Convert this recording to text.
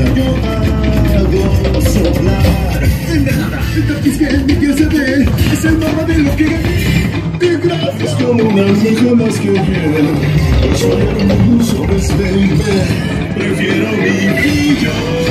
yo hago soplar. Nada, el tapiz que en mi piel se ve es el mapa de lo que te gracias como una almeja más que bien. Soy hermoso, ves, baby. Prefiero mi brillo.